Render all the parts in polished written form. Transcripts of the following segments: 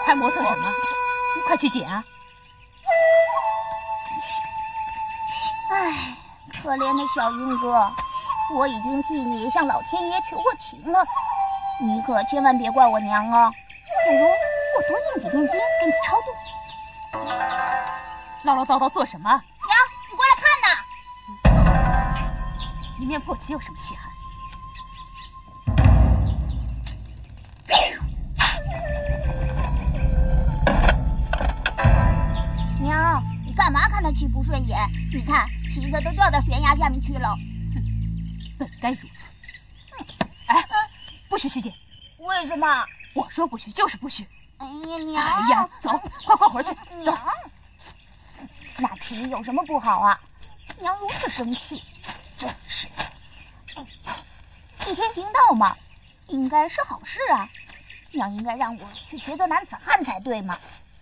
还磨蹭什么？快去捡啊！ 唉，可怜的小云哥，我已经替你向老天爷求过情了，你可千万别怪我娘啊！不如我多念几遍经给你超度。 唠唠叨叨做什么？ 娘，你过来看呐！ 一面破旗有什么稀罕？ 娘，你干嘛看他旗不顺眼？你看旗子都掉到悬崖下面去了。 哼，本该如此。哎，不许去捡！ 为什么？ 我说不许就是不许。 哎呀，娘！ 哎呀，走，快回去。走。 那旗有什么不好啊？娘如此生气，真是。哎呀，替天行道嘛，应该是好事啊。娘应该让我去学做男子汉才对嘛。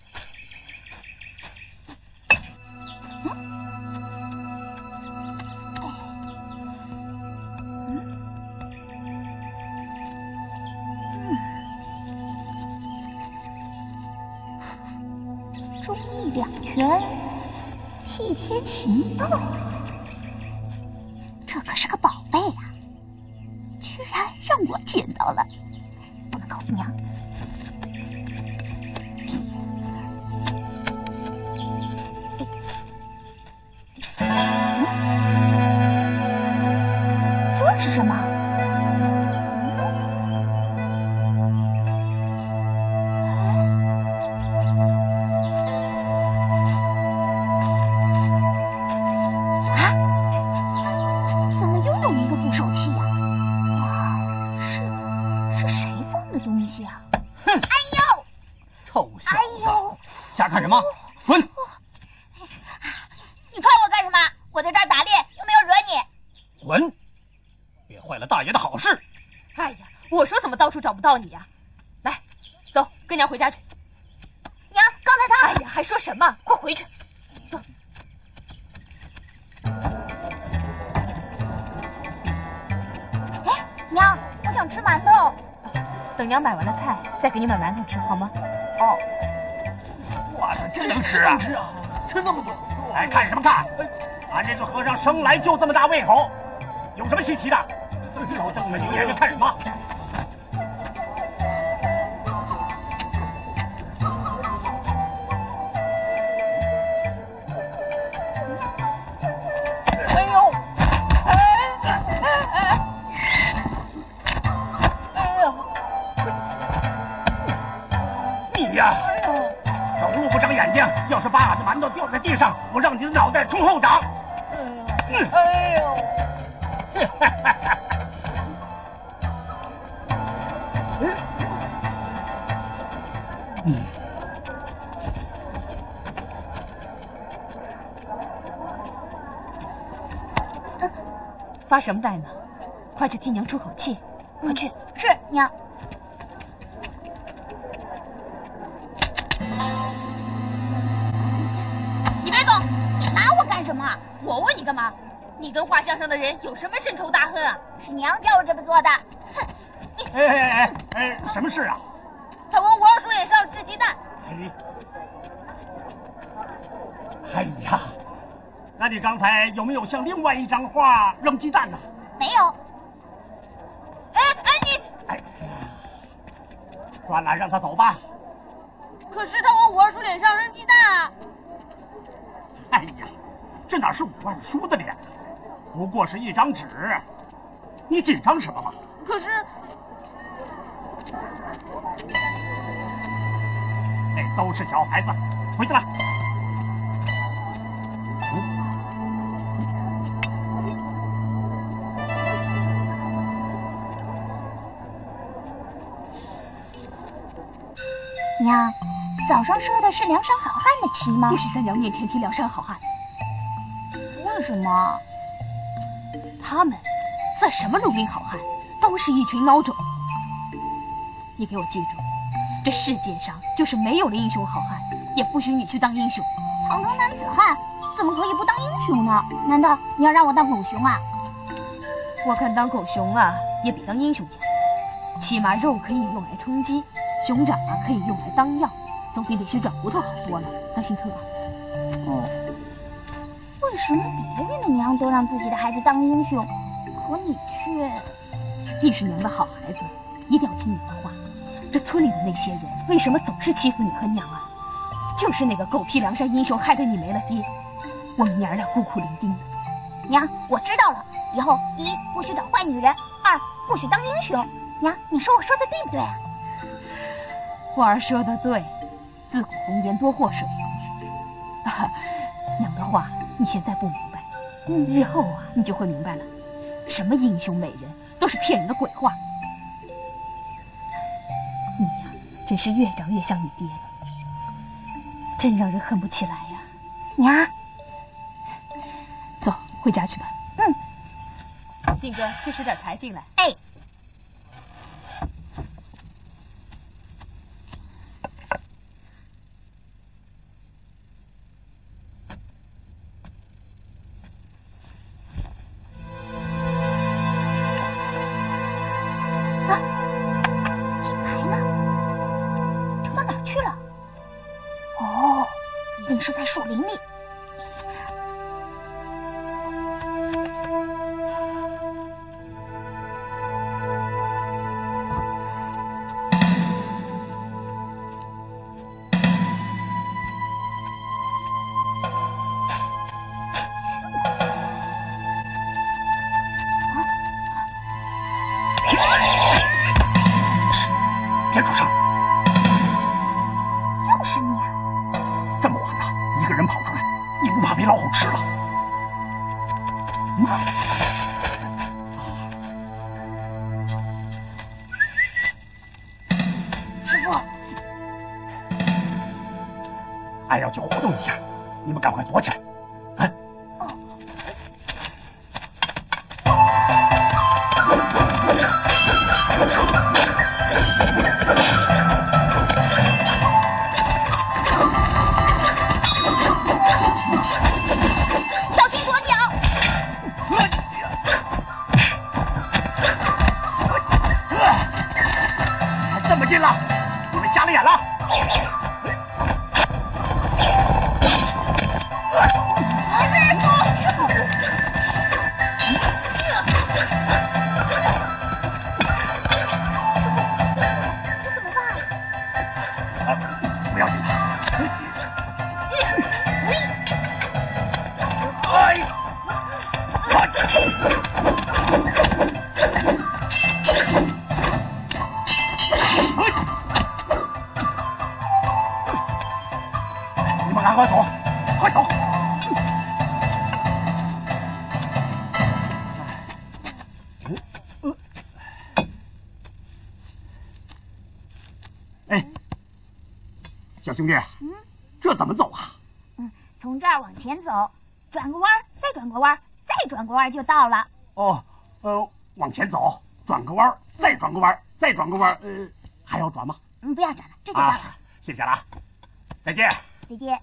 忠义两全，替天行道，这可是个宝贝呀！居然让我捡到了，不能告诉娘。这是什么？ 瞎看什么？滚！ 你踹我干什么？我在这儿打猎，又没有惹你。 滚！别坏了大爷的好事。 哎呀，我说怎么到处找不到你呀？来，走，跟娘回家去。 娘，刚才他…… 哎呀，还说什么？快回去。走。 哎，娘，我想吃馒头。 等娘买完了菜，再给你买馒头吃，好吗？ 哦。 哇，真能吃啊！吃那么多，哎，看什么看？俺这个和尚生来就这么大胃口，有什么稀奇的？老瞪着你眼睛看什么？ 哎呦！ 你呀！走路不长眼睛，要是把俺的馒头掉在地上，我让你的脑袋冲后长！ 哎呦！ 发什么呆呢？快去替娘出口气！快去！ 是娘。你别动！你拿我干什么？ 我问你干嘛？你跟画像上的人有什么深仇大恨啊？ 是娘叫我这么做的。哼！ 哎，什么事啊？ 他往我二叔脸上掷鸡蛋。 哎呀，那你刚才有没有向另外一张画扔鸡蛋呢？ 没有。 哎，算了，让他走吧。 可是他往我二叔脸上扔鸡蛋啊！ 哎呀，这哪是我二叔的脸？不过是一张纸，你紧张什么嘛？ 可是， 那都是小孩子，回去了。 娘，早上射的是梁山好汉的旗吗？ 不许在娘面前提梁山好汉。 为什么？ 他们算什么绿林好汉，都是一群孬种。你给我记住，这世界上就是没有了英雄好汉，也不许你去当英雄。 堂堂男子汉怎么可以不当英雄呢？难道你要让我当狗熊啊？ 我看当狗熊啊，也比当英雄强。起码肉可以用来充饥，熊掌啊可以用来当药， 总比得血转骨头好多了。当心特。 为什么别人的娘都让自己的孩子当英雄，可你却…… 你是娘的好孩子，一定要听娘的话。这村里的那些人为什么总是欺负你和娘啊？就是那个狗屁梁山英雄害得你没了爹，我们娘儿俩孤苦伶仃的。 娘，我知道了，以后一不许找坏女人，二不许当英雄。娘，你说我说的对不对啊？ 花儿说的对，自古红颜多祸水。娘的话你现在不明白，日后啊你就会明白了。什么英雄美人都是骗人的鬼话。你呀，真是越长越像你爹了，真让人恨不起来呀。 娘， 走，回家去吧。静哥，去拾点柴进来。 哎。是在树林里。 别出声！ 又是你啊！ 这么晚了，一个人跑出来，你不怕被老虎吃了？ 师傅， 俺要去活动一下，你们赶快躲起来！啊！ 小心左脚！ 这么近了，你们瞎了眼了！ 师傅，这怎么办？ 不要紧的。你们赶快走，快走！哎，小兄弟，这怎么走啊？ 从这儿往前走，转个弯，再转个弯，再转个弯就到了。 哦，往前走，转个弯，再转个弯，再转个弯，还要转吗？ 不要转了，这就到了。 谢谢了啊，再见。 再见。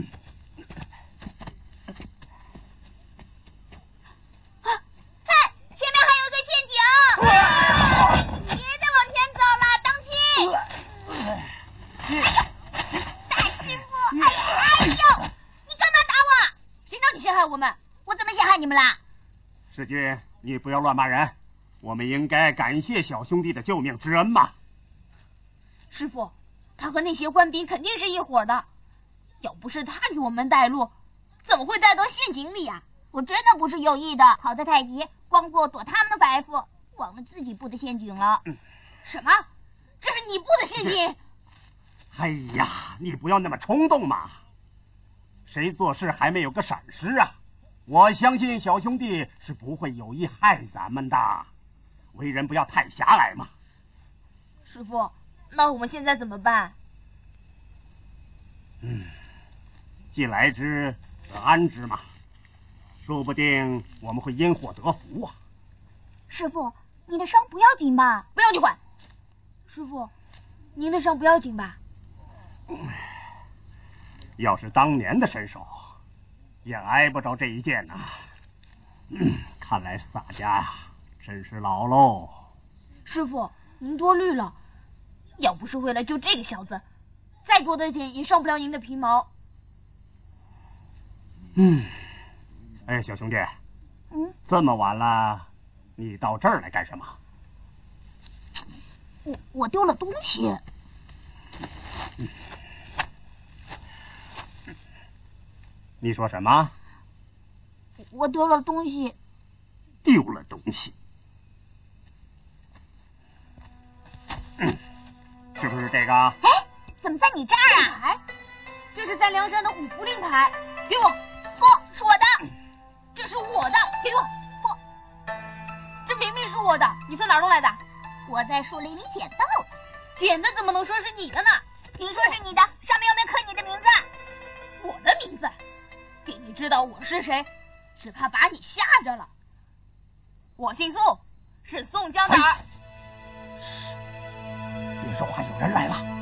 看，前面还有个陷阱，别再往前走了，当心！大师傅，哎呦，你干嘛打我？ 谁让你陷害我们？ 我怎么陷害你们啦？ 世君，你不要乱骂人，我们应该感谢小兄弟的救命之恩嘛。 师傅，他和那些官兵肯定是一伙的，要不是他给我们带路，怎么会带到陷阱里呀？ 我真的不是有意的，跑得太急，光顾躲他们的白付，忘了自己布的陷阱了。 什么？这是你布的陷阱？ 哎呀，你不要那么冲动嘛！谁做事还没有个闪失啊？我相信小兄弟是不会有意害咱们的，为人不要太狭隘嘛。 师傅，那我们现在怎么办？ 既来之则安之嘛，说不定我们会因祸得福啊。 师傅，你的伤不要紧吧？ 不要你管。师傅，您的伤不要紧吧？ 要是当年的身手，也挨不着这一剑呐。看来洒家呀，真是老喽。 师傅，您多虑了。要不是为了救这个小子， 再多的剑也伤不了您的皮毛。 哎，小兄弟，这么晚了，你到这儿来干什么？ 我丢了东西。 你说什么？ 我丢了东西。 丢了东西？是不是这个？ 哎，怎么在你这儿啊？ 这是在梁山的五福令牌，给我。 不是我的， 这是我的，给我。不，这明明是我的，你从哪儿弄来的？ 我在树林里捡到的。 捡的怎么能说是你的呢？ 你说是你的，上面又没刻你的名字。 我的名字？给你知道我是谁，只怕把你吓着了。我姓宋，是宋江的儿。 别说话，有人来了。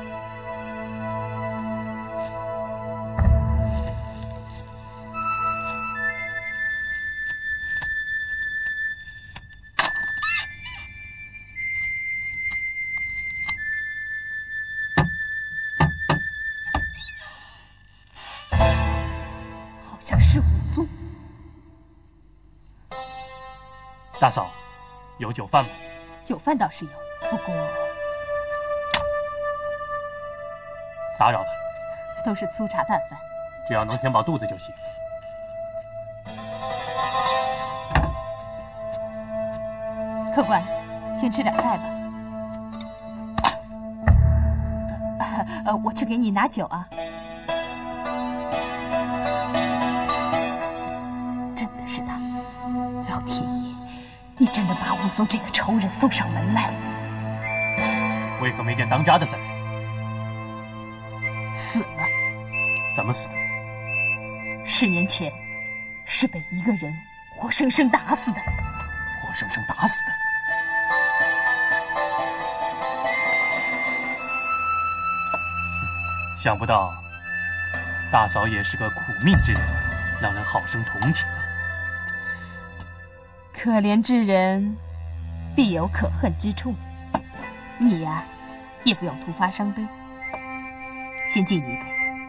好像是武松。 大嫂，有酒饭吗？ 酒饭倒是有，不过打扰了。 都是粗茶淡饭， 只要能填饱肚子就行。 客官，先吃点菜吧。我去给你拿酒啊。真的是他，老天爷，你真的把武松这个仇人送上门来？ 为何没见当家的在？ 死了。 怎么死的 ？10年前，是被一个人活生生打死的。 活生生打死的？想不到，大嫂也是个苦命之人，让人好生同情啊。 可怜之人，必有可恨之处。你呀，也不用徒发伤悲。先敬你一杯。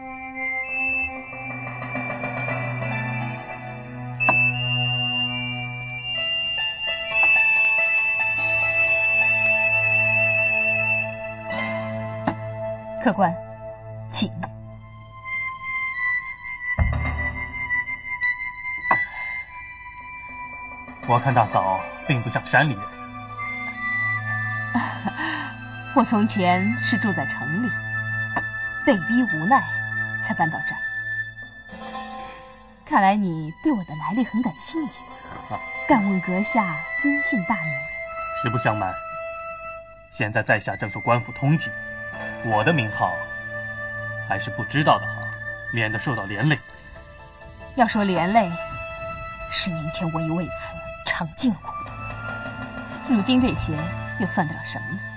客官，请。 我看大嫂并不像山里人。 我从前是住在城里，被逼无奈才搬到这儿。看来你对我的来历很感兴趣。敢问阁下尊姓大名？ 实不相瞒，现在在下正受官府通缉，我的名号还是不知道的好，免得受到连累。 要说连累，10年前我已为此尝尽了苦头，如今这些又算得了什么呢？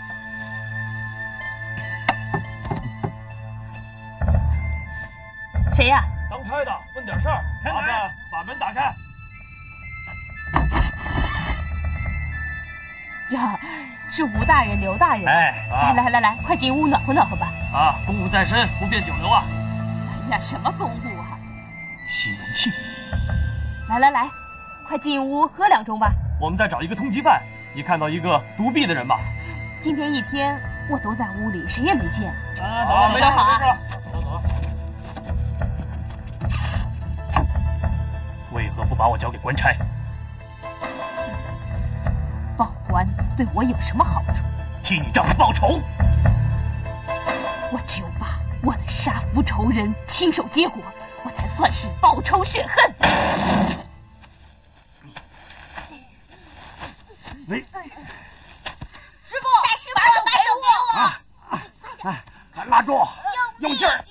谁呀？ 当差的，问点事儿。麻烦把门打开。 呀，是吴大人、刘大人。来，快进屋暖和暖和吧。 公务在身，不便久留啊。 哎呀，什么公务啊？ 西门庆。 来，快进屋喝2盅吧。 我们再找一个通缉犯，你看到一个独臂的人吧？ 今天一天我都在屋里，谁也没见。 好，没事了，走。为何不把我交给官差？ 报官对我有什么好处？ 替你丈夫报仇。 我只有把我的杀父仇人亲手结果，我才算是报仇雪恨。 师傅，大师傅，把手给我！ 拉住，用劲儿！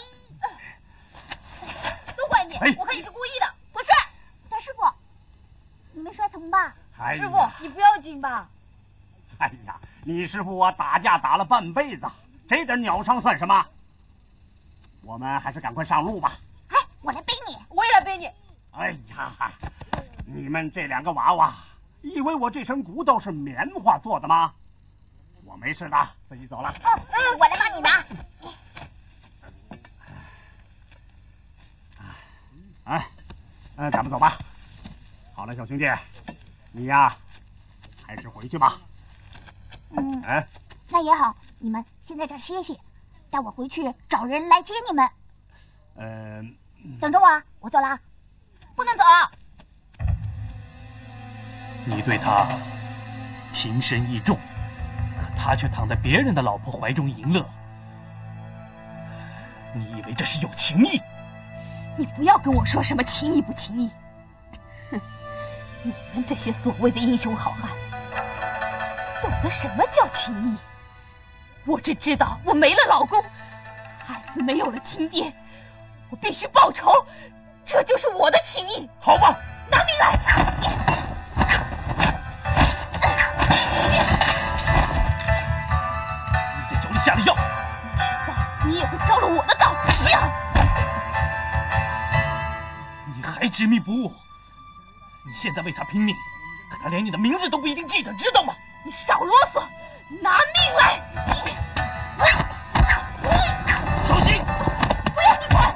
都怪你，我看你是故意的。不是，大师傅，你没摔疼吧？ 师傅，你不要紧吧？ 哎呀，你师傅我打架打了半辈子，这点鸟伤算什么？我们还是赶快上路吧。 哎，我来背你。 我也来背你。 哎呀，你们这2个娃娃，以为我这身骨头是棉花做的吗？我没事的，自己走了。 我来帮你拿。 走吧。好了，小兄弟，你呀，还是回去吧。哎， 那也好，你们先在这儿歇歇，待我回去找人来接你们。等着我啊，我走了，不能走。 你对他情深意重，可他却躺在别人的老婆怀中淫乐。你以为这是有情义？ 你不要跟我说什么情义不情义。哼，你们这些所谓的英雄好汉，懂得什么叫情义？我只知道我没了老公，孩子没有了亲爹，我必须报仇，这就是我的情义。 好吧， 拿命来！ 你在酒里下了药， 没想到你也会着了我的道。不要！ 你还执迷不悟。你现在为他拼命，可他连你的名字都不一定记得，知道吗？ 你少啰嗦，拿命来！ 小心！ 不要你管！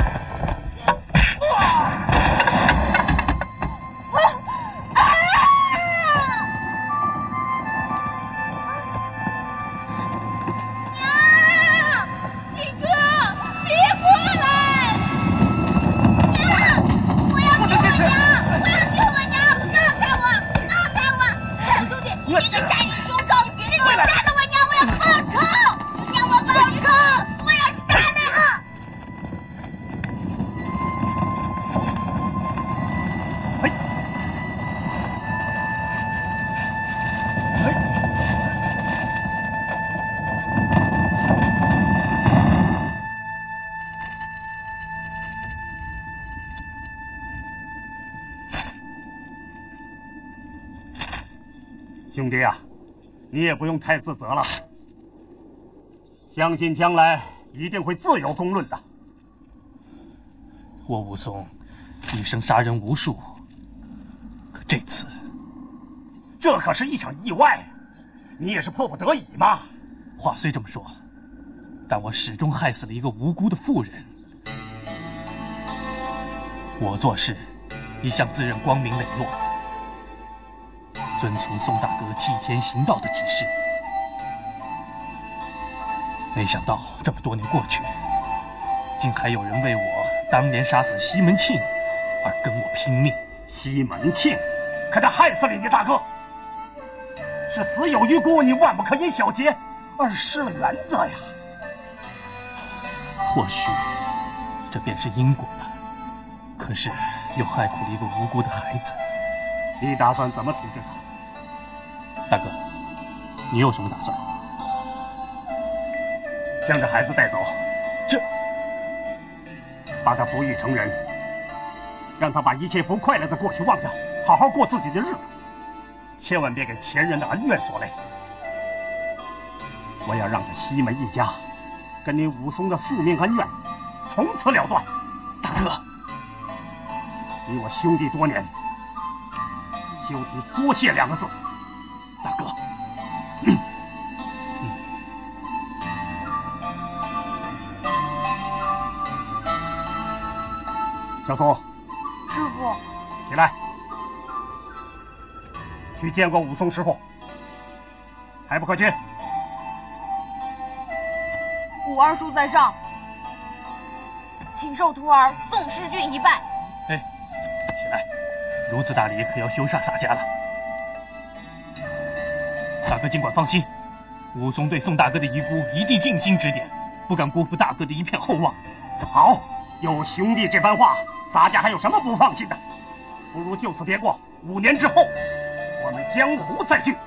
兄弟啊，你也不用太自责了，相信将来一定会自有公论的。 我武松一生杀人无数，可这次， 这可是一场意外，你也是迫不得已嘛。 话虽这么说，但我始终害死了一个无辜的妇人。我做事一向自认光明磊落，遵从宋大哥替天行道的指示。没想到这么多年过去，竟还有人为我当年杀死西门庆而跟我拼命。 西门庆，可他害死了你大哥，是死有余辜，你万不可因小节而失了原则呀。 或许这便是因果吧，可是又害苦了一个无辜的孩子。 你打算怎么处置他？ 大哥，你有什么打算？ 将这孩子带走， 这把他抚育成人，让他把一切不快乐的过去忘掉，好好过自己的日子，千万别给前人的恩怨所累。我要让他西门一家跟你武松的宿命恩怨从此了断。 大哥， 你我兄弟多年，休提多谢两个字。 大哥， 小松， 师傅， 起来，去见过武松师傅。还不快去！ 武二叔在上，请受徒儿宋师君一拜。 哎，起来，如此大礼，可要羞煞洒家了。大哥尽管放心，武松对宋大哥的遗孤一定尽心指点，不敢辜负大哥的一片厚望。 好，有兄弟这番话，洒家还有什么不放心的？不如就此别过，5年之后，我们江湖再聚。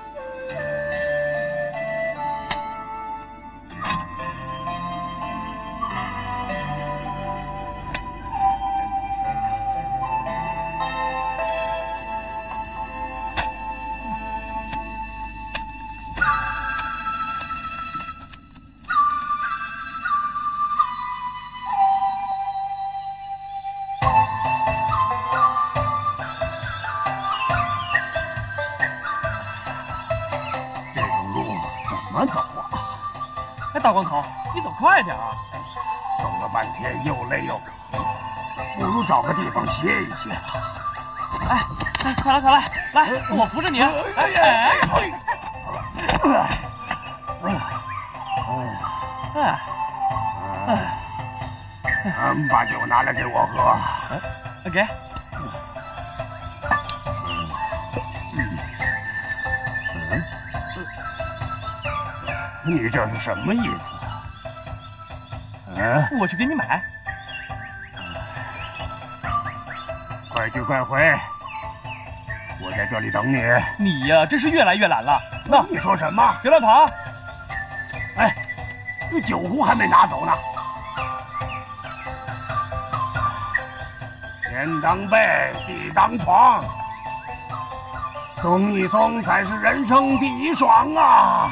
怎么走啊？ 哎，大光头，你走快点啊！ 走了半天又累又渴， 不如找个地方歇一歇吧。 哎，快来快来，来，我扶着你。 把酒拿来给我喝。 给。 你这是什么意思？ 我去给你买。 快去快回，我在这里等你。 你呀，真是越来越懒了。那你说什么？ 别乱跑啊！ 哎，酒壶还没拿走呢。天当被，地当床，松一松才是人生第一爽啊！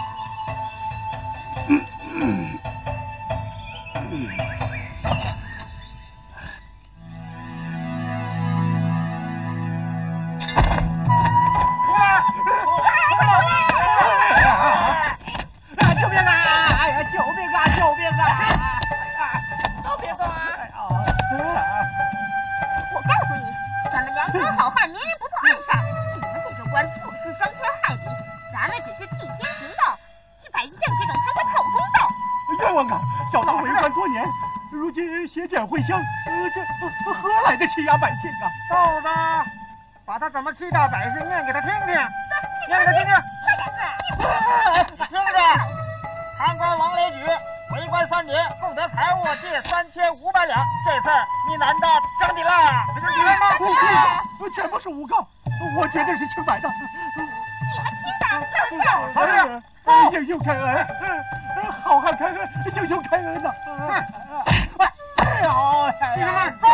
会香，这何来的欺压百姓啊！ 豆子，把他怎么欺诈百姓念给他听听，念给他听听。听着，贪官王雷举为官3年，共得财物计3500两。这次你难道升底了？升底了吗？ 全部是诬告，我绝对是清白的。 你还清白？ 好事！ 英雄开恩，好汉开恩，英雄开恩呐！ 弟兄们，走！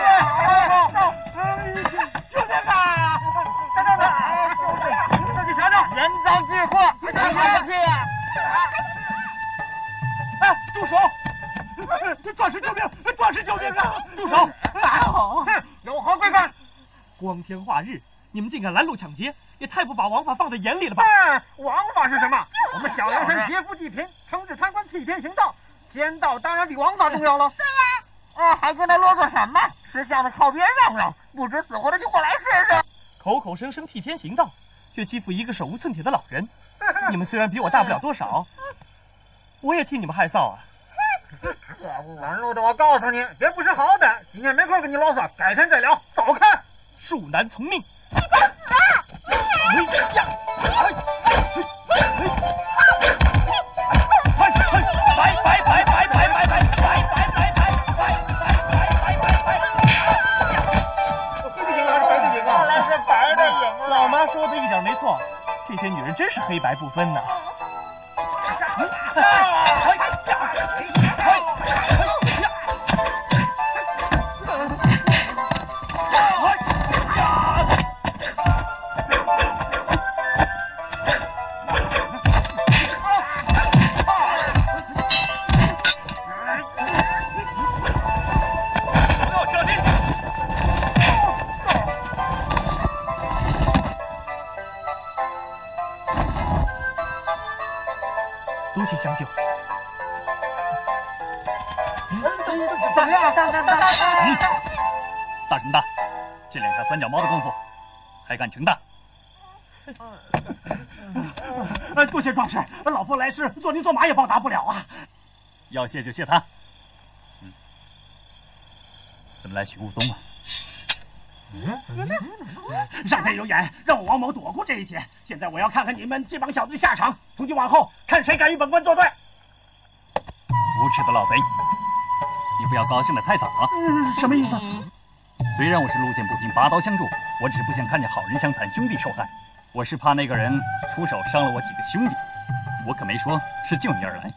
救命啊！ 在这呢！自己瞧瞧，人赃俱获，这是什么屁啊！ 哎，住手！ 壮士救命！壮士救命啊！ 住手！ 好， 有何贵干？ 光天化日，你们竟敢拦路抢劫，也太不把王法放在眼里了吧？ 王法是什么？我们小阳山劫富济贫，惩治贪官，替天行道。天道当然比王法重要了。 对呀。 还跟他啰嗦什么？识相的靠边让让，不知死活的就过来试试。 口口声声替天行道，却欺负一个手无寸铁的老人。你们虽然比我大不了多少，我也替你们害臊啊！ 可恶玩路的，我告诉你，别不识好歹。今天没空跟你啰嗦，改天再聊。走开！ 恕难从命。 你找死啊！ 老妈说的一点没错，这些女人真是黑白不分呢。多谢相救。 怎么样？ 大什么大？这两下3脚猫的功夫，还敢逞大？ 多谢壮士，老夫来世做牛做马也报答不了啊。 要谢就谢他。怎么来许武松啊？ 上天有眼，让我王某躲过这一劫。现在我要看看你们这帮小子的下场。从今往后，看谁敢与本官作对。 无耻的老贼，你不要高兴得太早啊！ 什么意思？ 虽然我是路见不平拔刀相助，我只是不想看见好人相残，兄弟受害。我是怕那个人出手伤了我几个兄弟，我可没说是救你而来。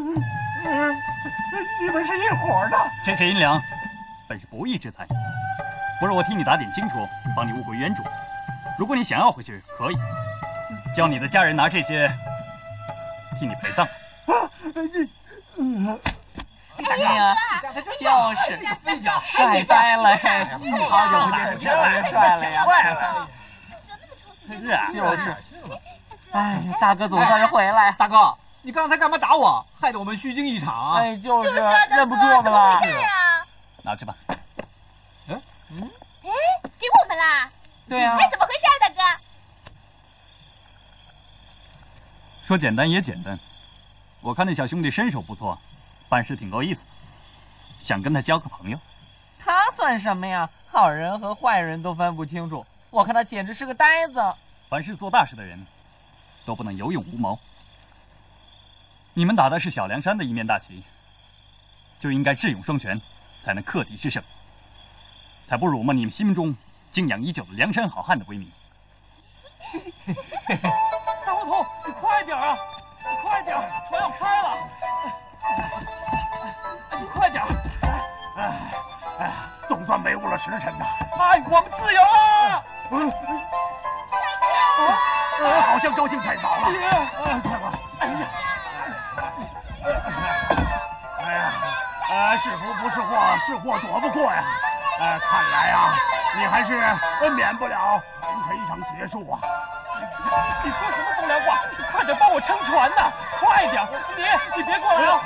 你们是一伙的。 这些银两本是不义之财，不如我替你打点清楚，帮你物归原主。如果你想要回去，可以叫你的家人拿这些替你陪葬。 哎呀，就是帅呆了，好久不见，越来越帅了呀！ 是啊， 就是。哎，大哥总算是回来。 大哥，你刚才干嘛打我？害得我们虚惊一场。 哎，就是忍不住了。 拿去吧。 哎，给我们啦？ 对啊。 哎，怎么回事啊，大哥？ 说简单也简单，我看那小兄弟身手不错，办事挺够意思的，想跟他交个朋友。 他算什么呀？好人和坏人都分不清楚，我看他简直是个呆子。 凡是做大事的人，都不能有勇无谋。你们打的是小梁山的一面大旗，就应该智勇双全，才能克敌制胜，才不辱没你们心中敬仰已久的梁山好汉的威名。 大胡同，你快点啊！你快点，船要开了！你快点！ 总算没误了时辰呐！ 哎，我们自由了！ 好像高兴太早了。是福不是祸，是祸躲不过呀。看来啊，你还是免不了今天一场结束啊。 你说什么风凉话？你快点帮我撑船呐！快点！你别过来啊！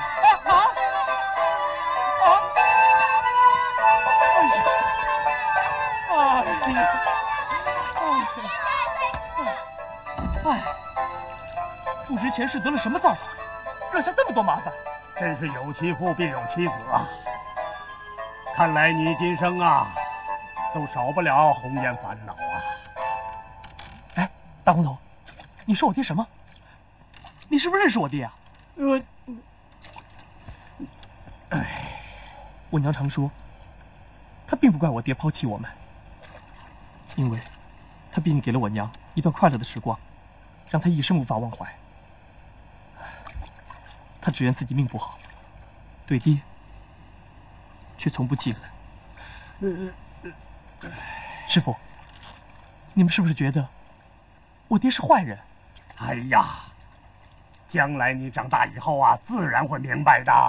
不知前世得了什么造化，惹下这么多麻烦。 真是有其父必有其子啊！看来你今生啊，都少不了红颜烦恼啊！ 哎，大红头，你说我爹什么？你是不是认识我爹啊？我娘常说，她并不怪我爹抛弃我们，因为他毕竟给了我娘一段快乐的时光，让她一生无法忘怀。他只愿自己命不好，对爹却从不记恨。师傅，你们是不是觉得我爹是坏人？ 哎呀，将来你长大以后啊，自然会明白的。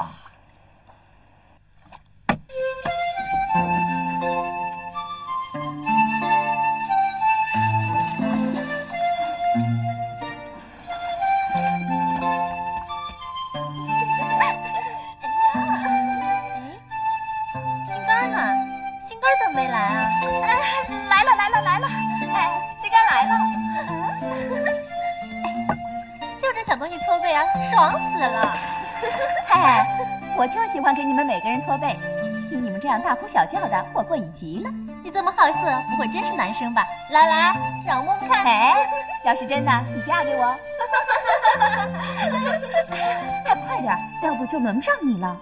爽死了！嗨，我就喜欢给你们每个人搓背，听你们这样大呼小叫的，我过瘾极了。你这么好色，不会真是男生吧？来，让我摸摸看。哎，要是真的，你嫁给我。还快点，要不就轮不上你了。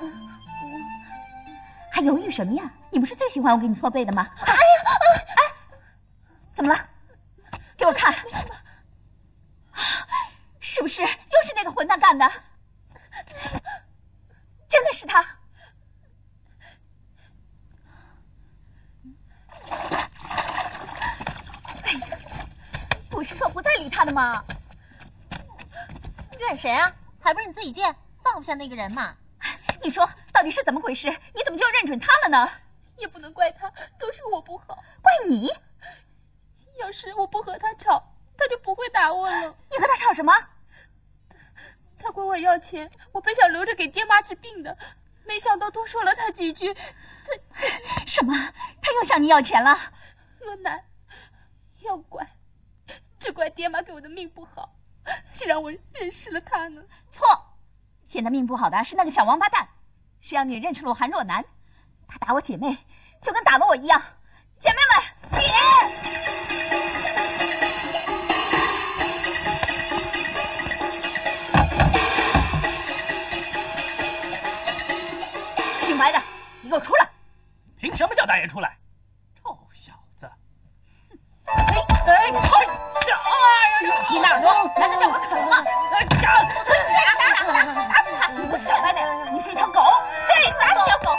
还犹豫什么呀？你不是最喜欢我给你搓背的吗？哎呀，怎么了？给我看。是不是又是那个混蛋干的？真的是他！哎呀，不是说不再理他的吗？ 怨谁啊？还不是你自己贱，放不下那个人嘛。 你说到底是怎么回事？你怎么就认准他了呢？ 也不能怪他，都是我不好。 怪你？ 要是我不和他吵，他就不会打我了。 你和他吵什么？ 他管我要钱，我本想留着给爹妈治病的，没想到多说了他几句，他什么？他又向你要钱了？ 罗南，要怪，只怪爹妈给我的命不好，是让我认识了他呢。 错，现在命不好的是那个小王八蛋，是让你认识了我韩若楠，他打我姐妹，就跟打了我一样。姐妹们，起！姓白的，你给我出来！ 凭什么叫大爷出来？臭小子！ 你那耳朵难道叫我啃吗？打死他！我小白的，你是一条狗！对，打死条狗！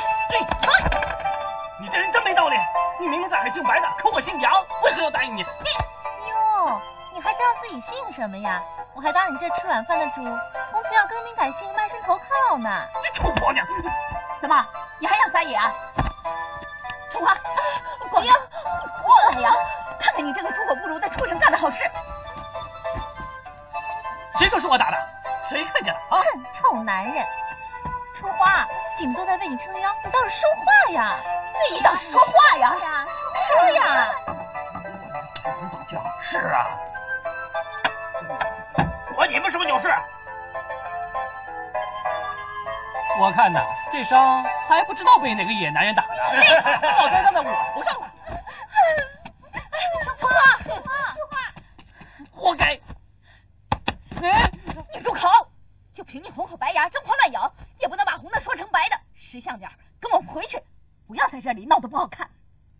你这人真没道理！你明明在喊姓白的，可我姓杨，为何要答应你？ 哟，你还知道自己姓什么呀？我还当你这吃软饭的主，从此要更名改姓，卖身投靠呢。 这臭婆娘！ 怎么，你还想撒野啊？春花，广阳，过来呀！看看你这个猪狗不如的畜生干的好事！ 谁说是我打的？谁看见了啊？ 臭男人！ 春花，姐们都在为你撑腰，你倒是说话呀！对，你倒是说话呀！说呀！ 是啊，管你们什么鸟事？ 我看呐，这伤还不知道被哪个野男人打的，好栽在我头上了。 春花， 活该！ 你住口！就凭你红口白牙，张狂乱咬，也不能把红的说成白的。识相点，跟我们回去，不要在这里闹得不好看。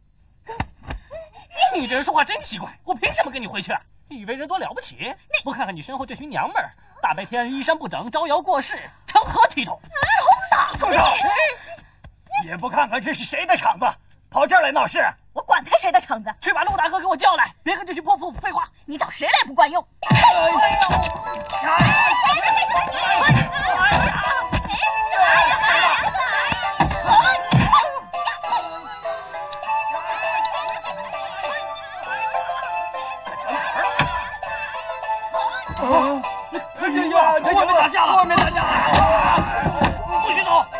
你这人说话真奇怪，我凭什么跟你回去？你以为人多了不起？不看看你身后这群娘们儿，大白天衣衫不整，招摇过市，成何体统？ 住手！也不看看这是谁的场子，跑这儿来闹事！ 我管他谁的场子， 去把陆大哥给我叫来，别跟这群泼妇废话。 你找谁来不管用？ 外面打架了！外面打架了！不许走！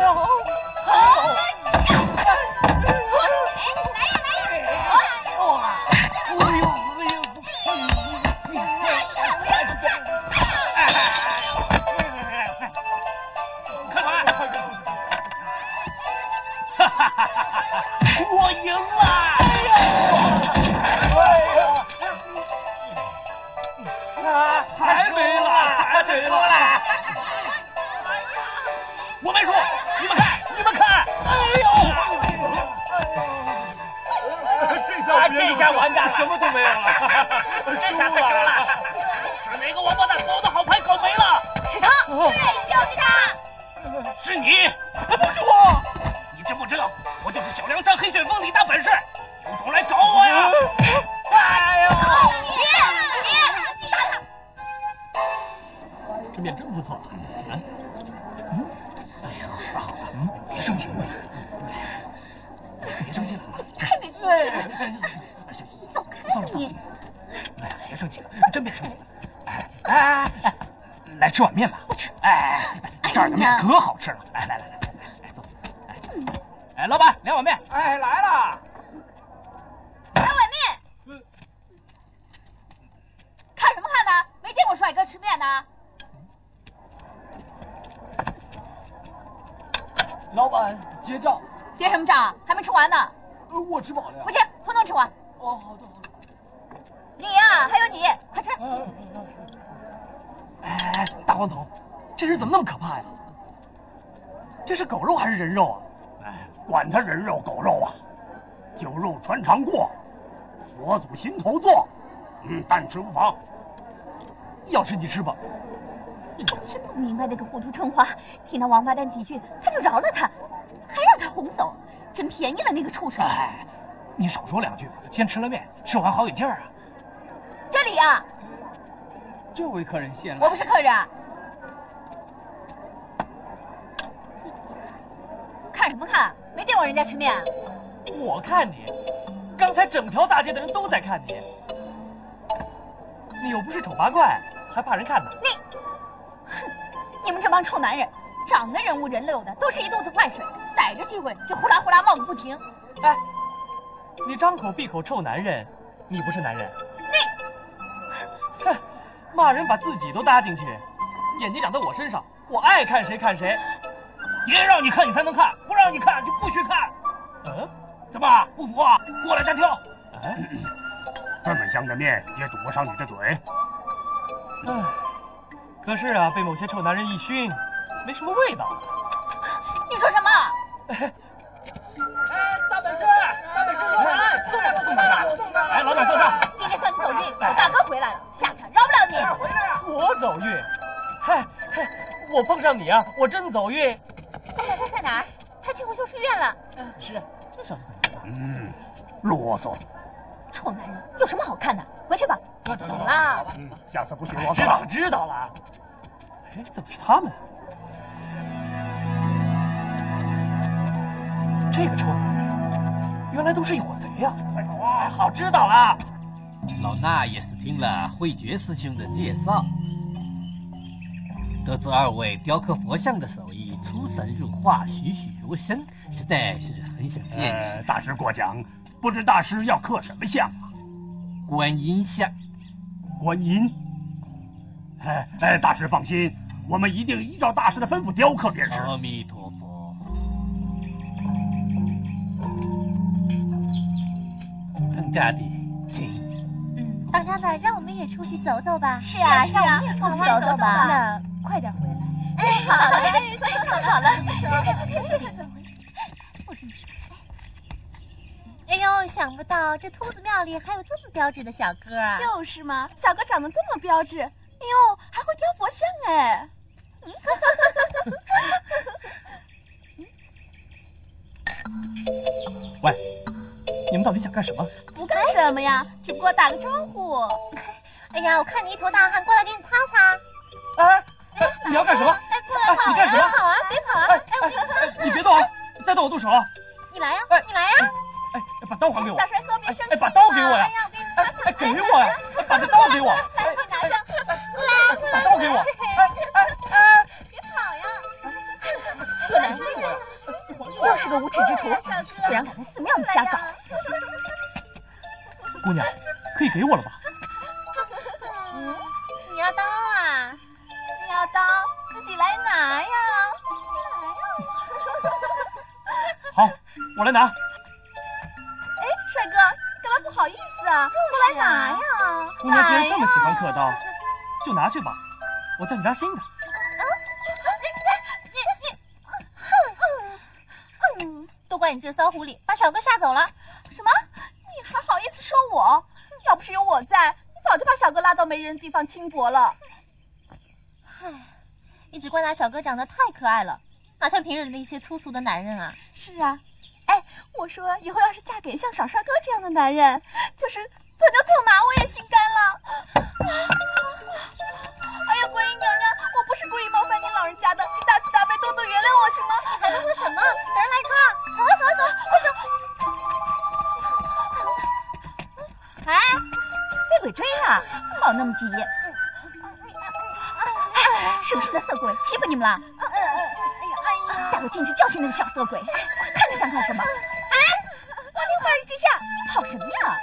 我赢了！ 还没了！ 我没输，你们看！ 这下完蛋了，什么都没有了， 这下可行了！是哪个王八蛋把我的好牌搞没了？ 是他，对，就是他。 是你，不是我！你知不知道，我就是小梁山黑旋风李大本事，有种来找我呀！哎呦！ 你打他！ 这面真不错，哎呀，好了，别生气，别生气了， 太没骨气了！走开你！ 哎呀，别生气了，真别生气了！哎，来吃碗面吧。 不吃。 这儿的面可好吃了。来，走。哎，老板，2碗面。 哎，来了。 2碗面。看什么看呢？没见过帅哥吃面呢。 老板，结账。 结什么账？还没吃完呢。 我吃饱了呀。 不行，统统吃完。 哦，好的。 你呀，还有你，快吃。 哎，大黄头，这人怎么那么可怕呀？这是狗肉还是人肉啊？ 哎，管他人肉狗肉啊，酒肉穿肠过，佛祖心头坐。但吃无妨。 要吃你吃吧。 真不明白那个糊涂春花，听那王八蛋几句，他就饶了他，还让他哄走，真便宜了那个畜生。 哎，你少说2句，先吃了面，吃完好有劲儿啊。 这里啊， 这位客人先来。 我不是客人啊。看什么看？没见过人家吃面啊？ 我看你，刚才整条大街的人都在看你。你又不是丑八怪，还怕人看呢？ 你们这帮臭男人，长得人五人六的，都是一肚子坏水，逮着机会就呼啦呼啦冒个不停。 哎，你张口闭口臭男人，你不是男人？骂人把自己都搭进去，眼睛长在我身上，我爱看谁看谁。别让你看你才能看，不让你看就不许看。怎么不服啊？过来单挑。 这么香的面也堵不上你的嘴。 可是啊，被某些臭男人一熏，没什么味道。 你说什么？ 大本事，有人送他。哎，老板送他。 今天算你走运，我大哥回来了，下次饶不了你。 我走运？嘿，我碰上你啊，我真走运。 宋大哥在哪儿？他去回修书院了。 是，就上次等啰嗦。 臭男人，有什么好看的？回去吧。走了。 下次不许啰嗦了。 知道了。哎，怎么是他们？这个臭男人，原来都是一伙贼呀！快走啊！好，知道了。 老衲也是听了慧觉师兄的介绍， 得知二位雕刻佛像的手艺出神入化、栩栩如生，实在是很想见识。 大师过奖，不知大师要刻什么像啊？ 观音像。 观音？大师放心，我们一定依照大师的吩咐雕刻便是。 阿弥陀佛。当家的，请。 当家的，让我们也出去走走吧。 是啊， 让我们也出去走走吧。 那快点回来。 哎，好了，好了，哎呦，想不到这秃子庙里还有这么标致的小哥啊！ 就是嘛，小哥长得这么标致，哎呦，还会雕佛像哎。 喂，你们到底想干什么？ 不干什么呀，只不过打个招呼。 哎呀，我看你一头大汗，过来给你擦擦。 你要干什么？ 哎，过来跑！ 你干什么？ 别跑啊，别跑啊！哎，我给你擦。 你别动啊！再动我动手啊！ 你来呀，你来呀！ 把刀还给我！ 小帅哥，别生气！ 把刀给我呀！ 哎呀，我给你擦擦。 给我呀！把这刀给我！ 来，你拿上。过来， 把刀给我！ 别跑呀！若男，又是个无耻之徒，居然敢在寺庙里瞎搞！ 姑娘，可以给我了吧？ 你要刀啊？ 你要刀，自己来拿呀！ 好，我来拿。 哎，帅哥，干嘛不好意思啊？过来拿呀！ 姑娘既然这么喜欢刻刀，就拿去吧，我叫你拿新的。 都怪你这骚狐狸，把小哥吓走了。 什么？你还好意思说我？要不是有我在，你早就把小哥拉到没人的地方轻薄了。 唉，你只怪那小哥长得太可爱了，哪像平日里那些粗俗的男人啊。 是啊，哎，我说以后要是嫁给像小帅哥这样的男人，就是做牛做马我也心甘了。哎呀，观音娘娘，我不是故意冒犯您老人家的，你大慈大悲，多多原谅我行吗？ 你还能说什么？等人来抓！走啊走啊走，快走！哎，被鬼追啊！好那么急！哎，是不是那色鬼欺负你们了？带我进去教训那个小色鬼！看他想干什么？哎，光天化日之下，你跑什么呀？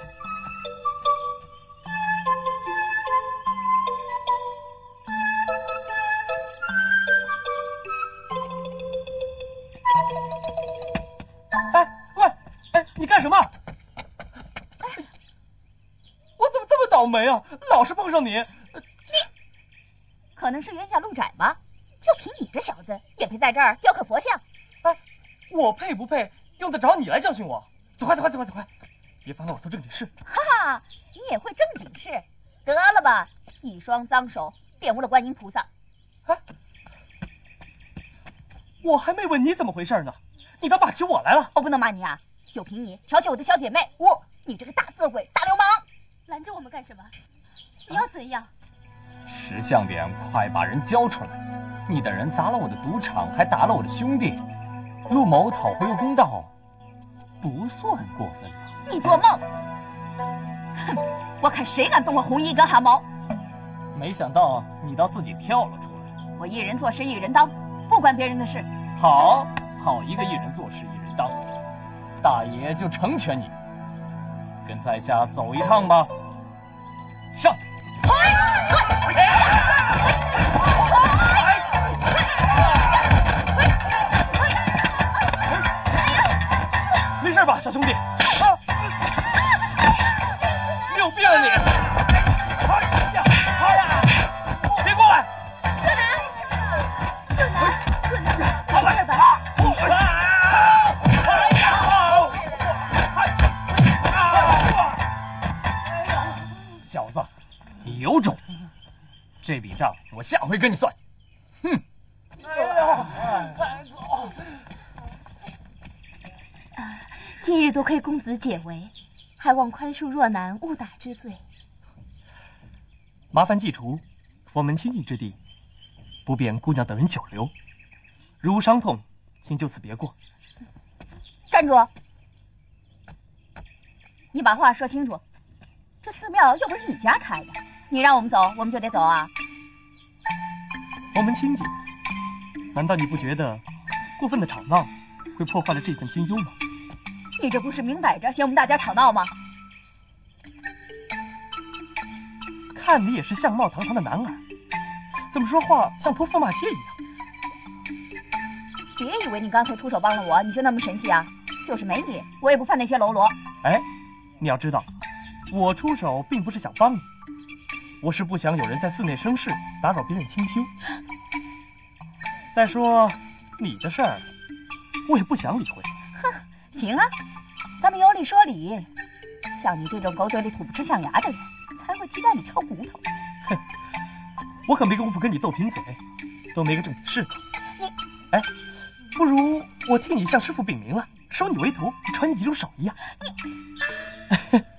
你干什么？我怎么这么倒霉啊？老是碰上你。 可能是冤家路窄吧？就凭你这小子，也配在这儿雕刻佛像？ 哎，我配不配，用得着你来教训我？走快，别烦了我做正经事。 哈哈，你也会正经事？得了吧，一双脏手玷污了观音菩萨。 哎，我还没问你怎么回事呢，你倒骂起我来了。 我不能骂你啊！就凭你调戏我的小姐妹，你这个大色鬼、大流氓，拦着我们干什么？你要怎样？ 识相点，快把人交出来！你的人砸了我的赌场，还打了我的兄弟，陆某讨回公道，不算过分吧？ 你做梦！哼，我看谁敢动我红衣一根汗毛！ 没想到你倒自己跳了出来。 我一人做事一人当，不管别人的事。 好一个一人做事一人当。大爷就成全你，跟在下走一趟吧。上！ 没事吧，小兄弟？你有病啊你！别过来！ 若男，没事吧？ 小子，你有种！这笔账我下回跟你算。哼！ 今日多亏公子解围，还望宽恕若男误打之罪。 麻烦记除，佛门清净之地，不便姑娘等人久留。如无伤痛，请就此别过。 站住！你把话说清楚。这寺庙又不是你家开的，你让我们走，我们就得走啊！ 我们亲近，难道你不觉得过分的吵闹会破坏了这份清幽吗？ 你这不是明摆着嫌我们大家吵闹吗？ 看你也是相貌堂堂的男儿，怎么说话像泼妇骂街一样？ 别以为你刚才出手帮了我，你就那么神气啊！就是没你，我也不犯那些喽啰。 哎，你要知道，我出手并不是想帮你，我是不想有人在寺内生事，打扰别人清修。再说，你的事儿，我也不想理会。 哼，行啊，咱们有理说理。像你这种狗嘴里吐不出象牙的人，才会鸡蛋里挑骨头。 哼，我可没工夫跟你斗贫嘴，都没个正经事做。 你， 哎，不如我替你向师傅禀明了，收你为徒，传你几种手艺啊。 你。